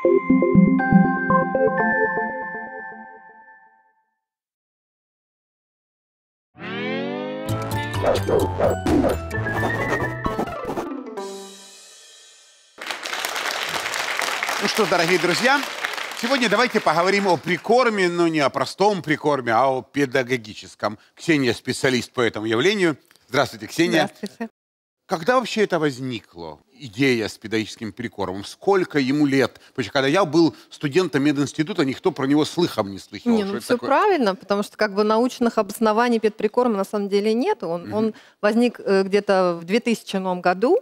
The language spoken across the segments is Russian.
Ну что, дорогие друзья, сегодня давайте поговорим о прикорме, но не о простом прикорме, а о педагогическом. Ксения специалист по этому явлению. Здравствуйте, Ксения. Здравствуйте. Когда вообще это возникло, идея с педагогическим прикормом? Сколько ему лет? Потому что когда я был студентом мединститута, никто про него слыхом не слыхал. Ну, все правильно, потому что как бы научных обоснований педприкорма на самом деле нет. Он возник где-то в 2000 году.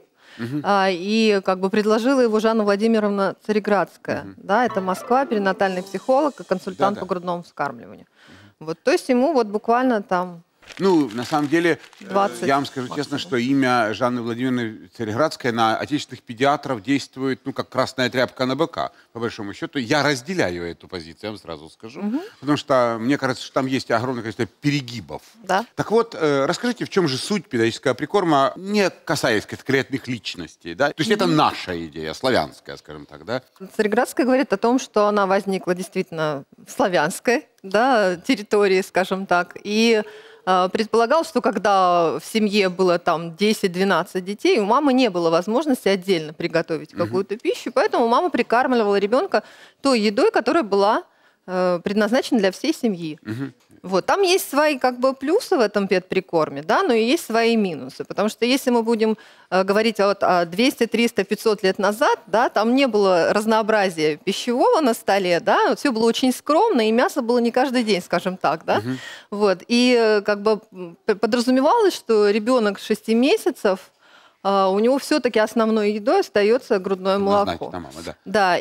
И как бы предложила его Жанна Владимировна Цареградская. Да, это Москва, перинатальный психолог и консультант по грудному вскармливанию. Вот, то есть ему вот буквально там... Ну, на самом деле, 20 я вам скажу честно, что имя Жанны Владимировны Цареградской на отечественных педиатров действует, ну, как красная тряпка на быка, по большому счету. Я разделяю эту позицию, я вам сразу скажу. Потому что мне кажется, что там есть огромное количество перегибов. Да. Так вот, расскажите, в чем же суть педагогического прикорма, не касаясь конкретных личностей, да? То есть это наша идея, славянская, скажем так, да? Цареградская говорит о том, что она возникла действительно в славянской, да, территории, скажем так, и предполагал, что когда в семье было там 10-12 детей, у мамы не было возможности отдельно приготовить какую-то пищу, поэтому мама прикармливала ребенка той едой, которая была предназначена для всей семьи. Вот. Там есть свои как бы плюсы в этом педприкорме, да, но и есть свои минусы. Потому что если мы будем говорить о 200, 300, 500 лет назад, да, там не было разнообразия пищевого на столе, да, все было очень скромно, и мясо было не каждый день, скажем так, да. Вот. И как бы подразумевалось, что ребенок 6 месяцев, у него все-таки основной едой остается грудное молоко. Мама, да. Да,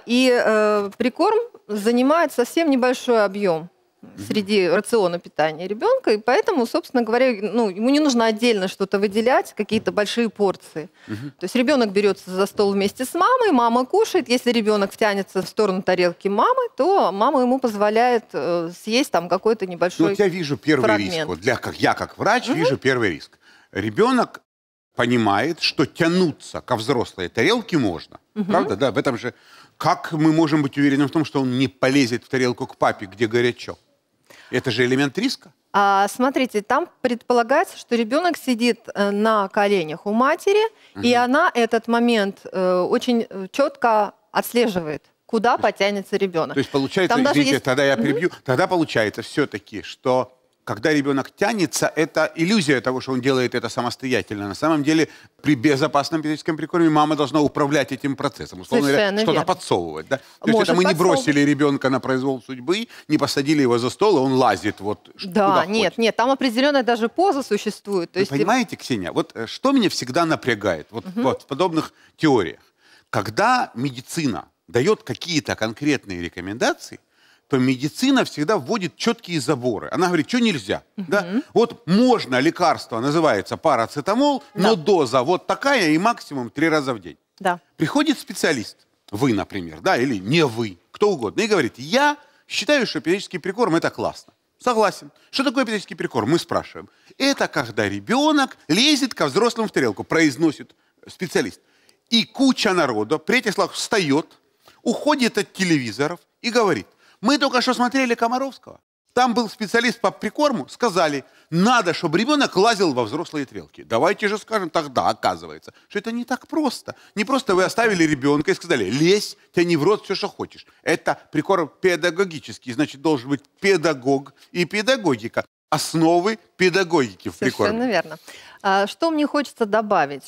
и прикорм занимает совсем небольшой объем среди рациона питания ребенка, и поэтому, собственно говоря, ну, ему не нужно отдельно что-то выделять, какие-то большие порции. То есть ребенок берется за стол вместе с мамой, мама кушает. Если ребенок втянется в сторону тарелки мамы, то мама ему позволяет съесть там какой-то небольшой вот я вижу первый фрагмент. риск. Вот я как врач вижу первый риск. Ребенок понимает, что тянуться ко взрослой тарелке можно. Правда? Да, в этом же... Как мы можем быть уверены в том, что он не полезет в тарелку к папе, где горячо? Это же элемент риска. Смотрите, там предполагается, что ребенок сидит на коленях у матери, и она этот момент очень четко отслеживает, куда потянется ребенок. То есть получается, там извините, есть... тогда я прибью, тогда получается все-таки, что когда ребенок тянется, это иллюзия того, что он делает это самостоятельно. На самом деле, при безопасном педагогическом прикорме мама должна управлять этим процессом. Условно говоря, что-то подсовывать. Да? То есть это мы не бросили ребенка на произвол судьбы, не посадили его за стол, и он лазит вот да, нет, там определенная даже поза существует. То есть... Понимаете, Ксения, вот что меня всегда напрягает вот в подобных теориях. Когда медицина дает какие-то конкретные рекомендации, то медицина всегда вводит четкие заборы. Она говорит, что нельзя. Да? Вот можно, лекарство называется парацетамол, но доза вот такая и максимум 3 раза в день. Да. Приходит специалист, вы, например, да, или не вы, кто угодно, и говорит, я считаю, что педагогический прикорм – это классно. Согласен. Что такое педагогический прикорм? Мы спрашиваем. Это когда ребенок лезет ко взрослым в тарелку, произносит специалист. И куча народа при этих словах встает, уходит от телевизоров и говорит, мы только что смотрели Комаровского. Там был специалист по прикорму, сказали, надо, чтобы ребенок лазил во взрослые тарелки. Давайте же скажем тогда, оказывается, что это не так просто. Не просто вы оставили ребенка и сказали, лезь, тяни в рот все, что хочешь. Это прикорм педагогический, значит, должен быть педагог и педагогика. Основы педагогики в прикорме. Совершенно верно. Что мне хочется добавить,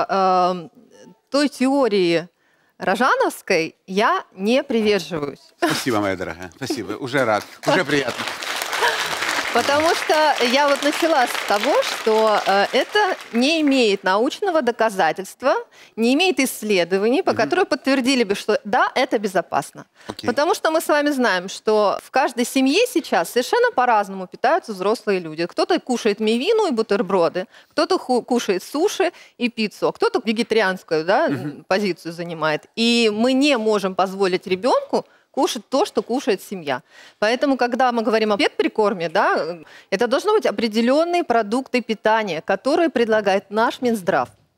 что той теории Рожановской я не приверживаюсь. Спасибо, моя дорогая. Спасибо. Уже рад. Уже приятно. Потому что я вот начала с того, что это не имеет научного доказательства, не имеет исследований, по которым подтвердили бы, что да, это безопасно. Потому что мы с вами знаем, что в каждой семье сейчас совершенно по-разному питаются взрослые люди. Кто-то кушает мивину и бутерброды, кто-то кушает суши и пиццу, а кто-то вегетарианскую, да, позицию занимает. И мы не можем позволить ребенку кушать то, что кушает семья. Поэтому, когда мы говорим о педприкорме, да, это должны быть определенные продукты питания, которые предлагает наш Минздрав.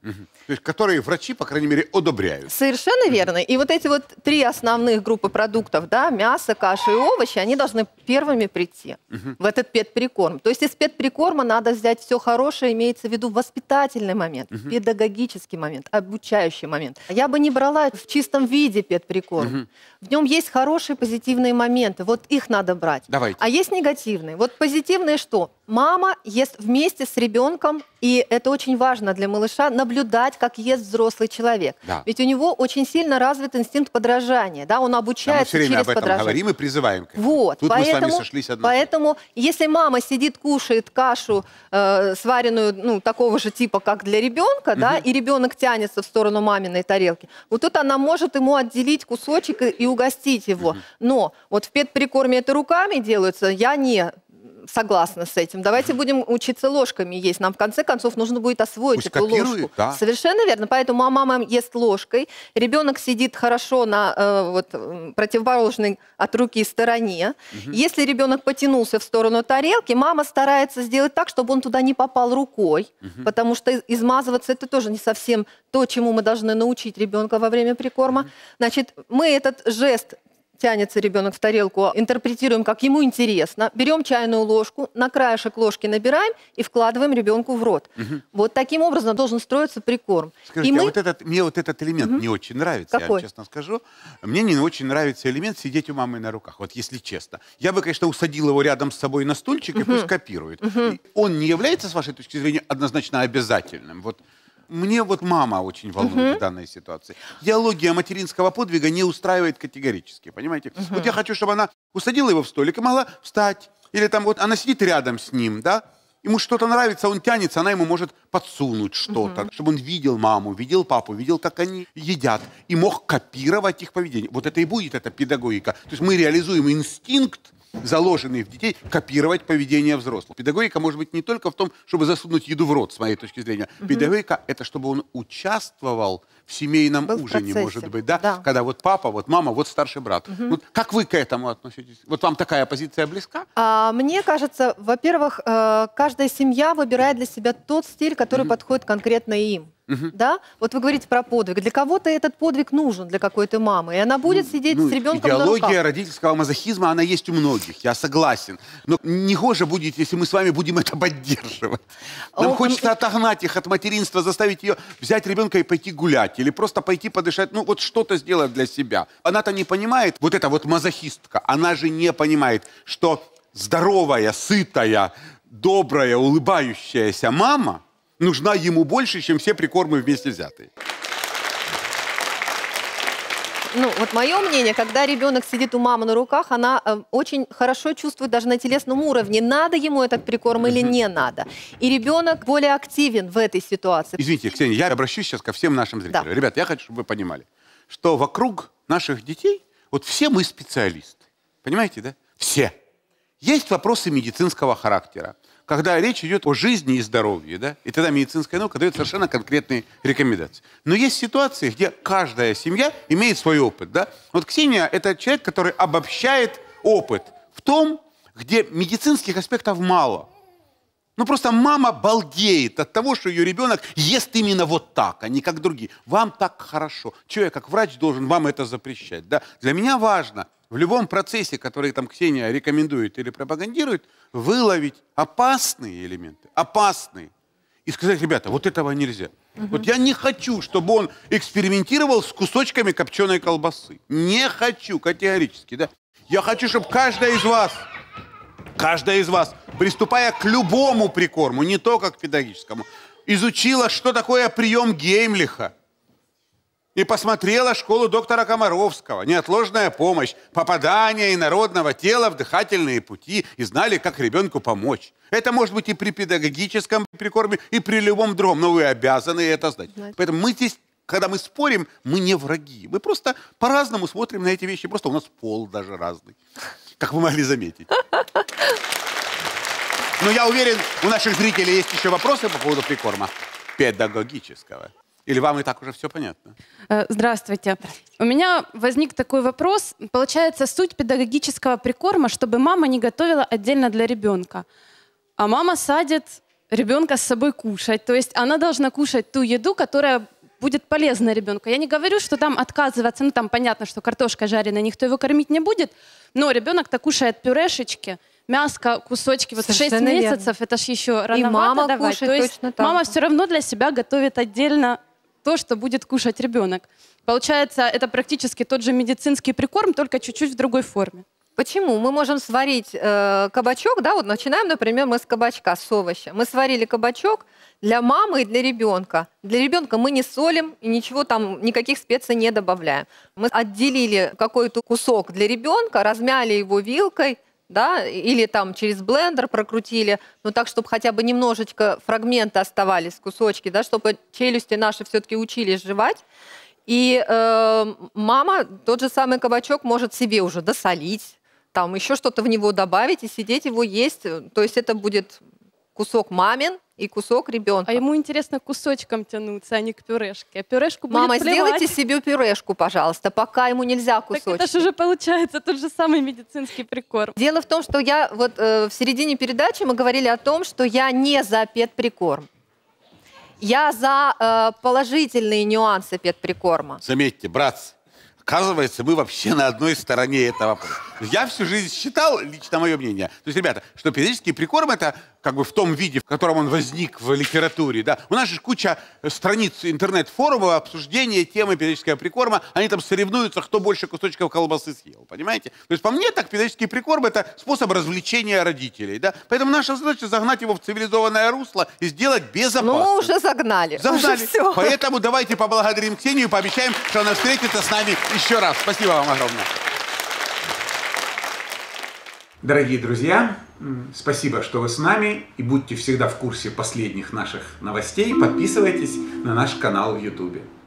То есть которые врачи, по крайней мере, одобряют. Совершенно верно. И вот эти вот 3 основных группы продуктов, да, мясо, каши и овощи, они должны первыми прийти в этот педприкорм. То есть из педприкорма надо взять все хорошее, имеется в виду воспитательный момент, педагогический момент, обучающий момент. Я бы не брала в чистом виде педприкорм. В нем есть хорошие позитивные моменты, вот их надо брать. Давайте. А есть негативные. Вот позитивные что? Мама ест вместе с ребенком, и это очень важно для малыша, наблюдать, как ест взрослый человек. Да. Ведь у него очень сильно развит инстинкт подражания, да, он Да, мы обучается все время через об этом подражание. говорим и призываем к этому. Вот, Тут мы с вами сошлись однозначно. поэтому, если мама сидит, кушает кашу, сваренную, ну, такого же типа, как для ребенка, да, и ребенок тянется в сторону маминой тарелки, вот тут она может ему отделить кусочек и угостить его. Но вот в педприкорме это руками делается, я не согласна с этим. Давайте будем учиться ложками есть. Нам в конце концов нужно будет освоить Пусть эту копирует, ложку. да. Совершенно верно. Поэтому мама ест ложкой, ребенок сидит хорошо на противоположной от руки стороне. Если ребенок потянулся в сторону тарелки, мама старается сделать так, чтобы он туда не попал рукой, потому что измазываться это тоже не совсем то, чему мы должны научить ребенка во время прикорма. Значит, мы этот жест тянется ребенок в тарелку, интерпретируем, как ему интересно, берем чайную ложку, на краешек ложки набираем и вкладываем ребенку в рот. Вот таким образом должен строиться прикорм. Скажите, мне вот этот элемент не очень нравится, я вам Какой? честно скажу. Мне не очень нравится элемент сидеть у мамы на руках, вот если честно. Я бы, конечно, усадил его рядом с собой на стульчик и пусть копирует. И он не является, с вашей точки зрения, однозначно обязательным. Вот мне вот мама очень волнует в данной ситуации. Диалогия материнского подвига не устраивает категорически, понимаете? Вот я хочу, чтобы она усадила его в столик и могла встать. Или там вот она сидит рядом с ним, да? Ему что-то нравится, он тянется, она ему может подсунуть что-то, чтобы он видел маму, видел папу, видел, как они едят, и мог копировать их поведение. Вот это и будет эта педагогика. То есть мы реализуем инстинкт, заложенный в детей, копировать поведение взрослых. Педагогика может быть не только в том, чтобы засунуть еду в рот, с моей точки зрения. Педагогика – это чтобы он участвовал в семейном ужине, может быть, да? Когда вот папа, вот мама, вот старший брат. Вот как вы к этому относитесь? Вот вам такая позиция близка? Мне кажется, во-первых, каждая семья выбирает для себя тот стиль, который подходит конкретно им. Да? Вот вы говорите про подвиг. Для кого-то этот подвиг нужен, для какой-то мамы. И она будет сидеть с ребенком на руках. Идеология родительского мазохизма, она есть у многих, я согласен. Но не хуже будет, если мы с вами будем это поддерживать. Нам хочется отогнать их от материнства, заставить ее взять ребенка и пойти гулять. Или просто пойти подышать, ну вот что-то сделать для себя. Она-то не понимает, вот эта вот мазохистка, она же не понимает, что здоровая, сытая, добрая, улыбающаяся мама нужна ему больше, чем все прикормы вместе взятые. Ну, вот мое мнение, когда ребенок сидит у мамы на руках, она очень хорошо чувствует даже на телесном уровне, надо ему этот прикорм или не надо. И ребенок более активен в этой ситуации. Извините, Ксения, я обращусь сейчас ко всем нашим зрителям. Да. Ребята, я хочу, чтобы вы понимали, что вокруг наших детей, вот все мы специалисты. Понимаете, да? Все. Есть вопросы медицинского характера, когда речь идет о жизни и здоровье, да? И тогда медицинская наука дает совершенно конкретные рекомендации. Но есть ситуации, где каждая семья имеет свой опыт, да? Вот Ксения – это человек, который обобщает опыт в том, где медицинских аспектов мало. Ну, просто мама балдеет от того, что ее ребенок ест именно вот так, а не как другие. Вам так хорошо. Чего я как врач должен вам это запрещать, да? Для меня важно в любом процессе, который там Ксения рекомендует или пропагандирует, выловить опасные элементы, опасные, и сказать, ребята, вот этого нельзя. Вот я не хочу, чтобы он экспериментировал с кусочками копченой колбасы. Не хочу категорически, да. Я хочу, чтобы каждая из вас, приступая к любому прикорму, не только к педагогическому, изучила, что такое прием Геймлиха. И посмотрела школу доктора Комаровского, неотложная помощь, попадание инородного тела в дыхательные пути, и знали, как ребенку помочь. Это может быть и при педагогическом прикорме, и при любом другом, но вы обязаны это знать. Поэтому мы здесь, когда мы спорим, мы не враги. Мы просто по-разному смотрим на эти вещи, просто у нас пол даже разный, как вы могли заметить. Но я уверен, у наших зрителей есть еще вопросы по поводу прикорма педагогического. Или вам и так уже все понятно? Здравствуйте. У меня возник такой вопрос. Получается, суть педагогического прикорма, чтобы мама не готовила отдельно для ребенка. А мама садит ребенка с собой кушать. То есть она должна кушать ту еду, которая будет полезна ребенку. Я не говорю, что там отказываться, ну там понятно, что картошка жареная, никто его кормить не будет, но ребенок-то кушает пюрешечки, мяско, кусочки. Вот в 6 месяцев это ж еще рановато мама давать. кушает То есть точно так мама же. все равно для себя готовит отдельно то, что будет кушать ребенок. Получается, это практически тот же медицинский прикорм, только чуть-чуть в другой форме. Почему? Мы можем сварить кабачок, да, вот начинаем, например, мы с кабачка, с овоща. Мы сварили кабачок для мамы и для ребенка. Для ребенка мы не солим и ничего там, никаких специй не добавляем. Мы отделили какой-то кусок для ребенка, размяли его вилкой, да, или там через блендер прокрутили, но так, чтобы хотя бы немножечко фрагменты оставались, кусочки, да, чтобы челюсти наши все-таки учились жевать. И мама тот же самый кабачок может себе уже досолить, там еще что-то в него добавить и сидеть его есть. То есть это будет кусок мамин и кусок ребенка. А ему интересно к кусочкам тянуться, а не к пюрешке. А пюрешку будет Мама, плевать. сделайте себе пюрешку, пожалуйста, пока ему нельзя кусочки. Так это же уже получается тот же самый медицинский прикорм. Дело в том, что я вот в середине передачи мы говорили о том, что я не за педприкорм. Я за положительные нюансы педприкорма. Заметьте, братцы, оказывается, мы вообще на одной стороне этого вопроса. Я всю жизнь считал, лично мое мнение, то есть, ребята, что педагогический прикорм это как бы в том виде, в котором он возник в литературе, да. У нас же куча страниц интернет-форумов, обсуждения темы педагогического прикорма, они там соревнуются, кто больше кусочков колбасы съел, понимаете? То есть, по мне, так педагогический прикорм это способ развлечения родителей, да. Поэтому наша задача загнать его в цивилизованное русло и сделать безопасным. Ну, мы уже загнали. Загнали. Уже всё. Поэтому давайте поблагодарим Ксению и пообещаем, что она встретится с нами еще раз. Спасибо вам огромное. Дорогие друзья, спасибо, что вы с нами, и будьте всегда в курсе последних наших новостей. Подписывайтесь на наш канал в YouTube.